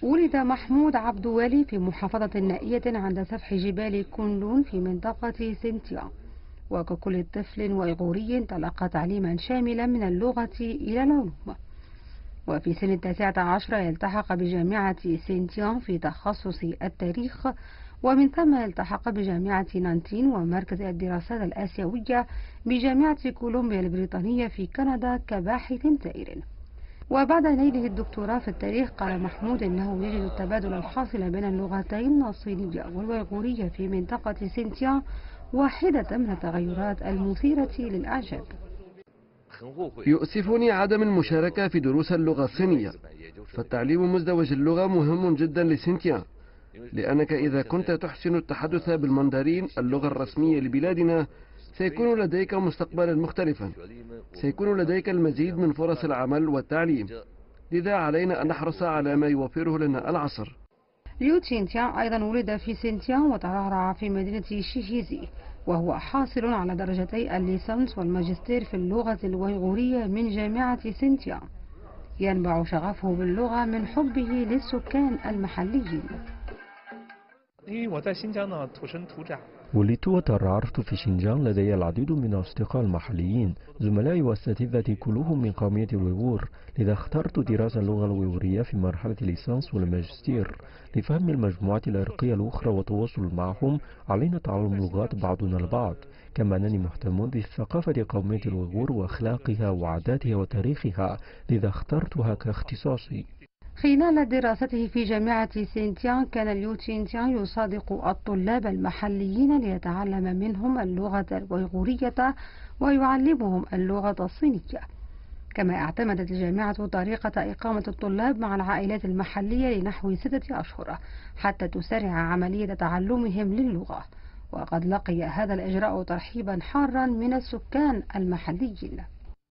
ولد محمود عبد والي في محافظة نائية عند سفح جبال كونلون في منطقة سينتيا، وككل طفل ويغوري تلقى تعليما شاملا من اللغة إلى العلوم. وفي سن 19 يلتحق بجامعة سينتيان في تخصص التاريخ، ومن ثم التحق بجامعة نانتين ومركز الدراسات الآسيوية بجامعة كولومبيا البريطانية في كندا كباحث زائر. وبعد نيله الدكتوراه في التاريخ قال محمود إنه يجد التبادل الحاصل بين اللغتين الصينية والويغورية في منطقة سينتيان واحدة من التغيرات المثيرة للإعجاب. يؤسفني عدم المشاركة في دروس اللغة الصينية، فالتعليم مزدوج اللغة مهم جدا لسينتيان، لأنك إذا كنت تحسن التحدث بالمندرين اللغة الرسمية لبلادنا سيكون لديك مستقبلا مختلفا، سيكون لديك المزيد من فرص العمل والتعليم، لذا علينا أن نحرص على ما يوفره لنا العصر. ليو تشينتيان أيضا ولد في سينتيان وترعرع في مدينة شيهيزي، وهو حاصل على درجتي الليسانس والماجستير في اللغة الويغورية من جامعة سينتيان. ينبع شغفه باللغة من حبه للسكان المحليين. ولدت وترعرعت في شينجيانغ، لدي العديد من الأصدقاء المحليين، زملائي وأساتذتي كلهم من قومية الويغور، لذا اخترت دراسة اللغة الويغورية في مرحلة الليسانس والماجستير. لفهم المجموعات العرقية الأخرى والتواصل معهم علينا تعلم لغات بعضنا البعض، كما أنني مهتم بثقافة قومية الويغور وأخلاقها وعاداتها وتاريخها، لذا اخترتها كاختصاصي. خلال دراسته في جامعة سينتيان كان ليو تشينتيان يصادق الطلاب المحليين ليتعلم منهم اللغة الويغورية ويعلمهم اللغة الصينية. كما اعتمدت الجامعة طريقة إقامة الطلاب مع العائلات المحلية لنحو 6 أشهر حتى تسرع عملية تعلمهم للغة، وقد لقي هذا الإجراء ترحيبا حارا من السكان المحليين.